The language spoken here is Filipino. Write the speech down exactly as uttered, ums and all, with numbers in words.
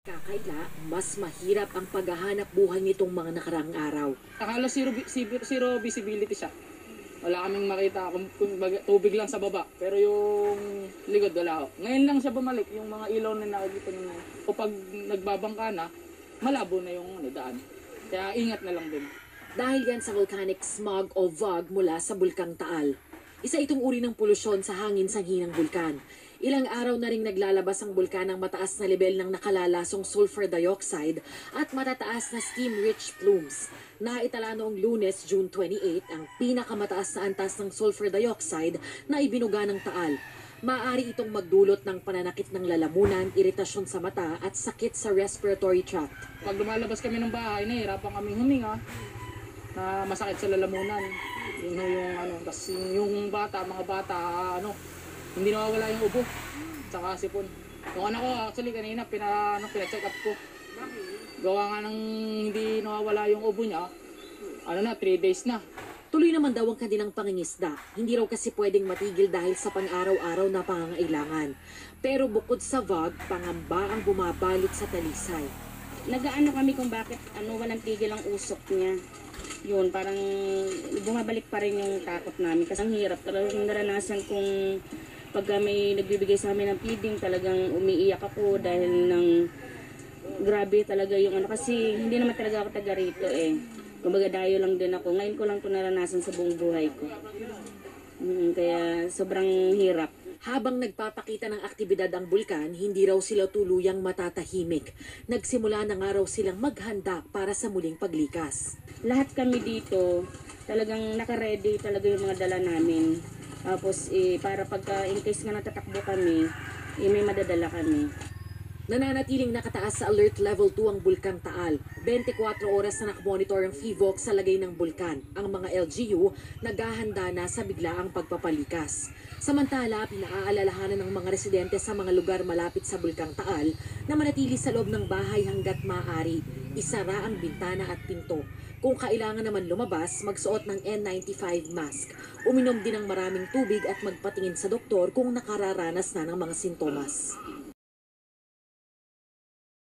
Kakaila, mas mahirap ang paghahanap buhay nitong mga nakaraang araw. Halos zero, vi- zero, zero visibility siya. Wala kaming makita, kung, kung baga- tubig lang sa baba. Pero yung likod, wala ho. Ngayon lang siya bumalik, yung mga ilaw na nakikita nyo. O pag nagbabangka na, malabo na yung ano, daan. Kaya ingat na lang din. Dahil yan sa volcanic smog o vog mula sa Bulkang Taal. Isa itong uri ng polusyon sa hangin sanghi ng bulkan. Ilang araw na ring naglalabas ang bulkan ng mataas na level ng nakalalasong sulfur dioxide at matataas na steam-rich plumes. Naitala noong Lunes, June twenty-eight, ang pinakamataas na antas ng sulfur dioxide na ibinuga ng Taal. Maaari itong magdulot ng pananakit ng lalamunan, iritasyon sa mata at sakit sa respiratory tract. Pag lumalabas kami ng bahay, nahihirapan kaming huminga na masakit sa lalamunan. Yun ho yung ano, tas yung, yung bata, mga bata, ano, hindi nawawala yung ubo, tsaka sipon. Yung anak ko, actually, kanina, pina, ano, pina-check up ko. Gawa nga ng hindi nawawala yung ubo niya, ano na, three days na. Tuloy naman daw ang kanilang pangingisda. Hindi raw kasi pwedeng matigil dahil sa pang-araw-araw na pangangailangan. Pero bukod sa vog, pangamba ang bumabalot sa talisay. Nagaano kami kung bakit ano walang tigil ang usok niya. Yun, parang bumabalik pa rin yung takot namin. Kasi ang hirap. Talagang naranasan kung pag may nagbibigay sa amin ng feeding, talagang umiiyak ako dahil ng grabe talaga yung ano. Kasi hindi naman talaga ako taga rito eh. Kumbaga dayo lang din ako. Ngayon ko lang ito naranasan sa buong buhay ko. Mm, kaya sobrang hirap. Habang nagpapakita ng aktibidad ang bulkan, hindi raw sila tuluyang matatahimik. Nagsimula na nga raw silang maghanda para sa muling paglikas. Lahat kami dito, talagang naka-ready talaga yung mga dala namin. Tapos eh, para pagka in case nga natatakbo kami, eh, may madadala kami. Nananatiling nakataas sa Alert Level two ang Bulkang Taal. twenty-four oras na nakamonitor ang P V O C sa lagay ng bulkan. Ang mga L G U naghahanda na sa biglaang pagpapalikas. Samantala, pinaaalalahanan ng mga residente sa mga lugar malapit sa Bulkang Taal na manatili sa loob ng bahay hanggat maaari. Isara ang bintana at pinto. Kung kailangan naman lumabas, magsuot ng N ninety-five mask. Uminom din ng maraming tubig at magpatingin sa doktor kung nakararanas na ng mga sintomas.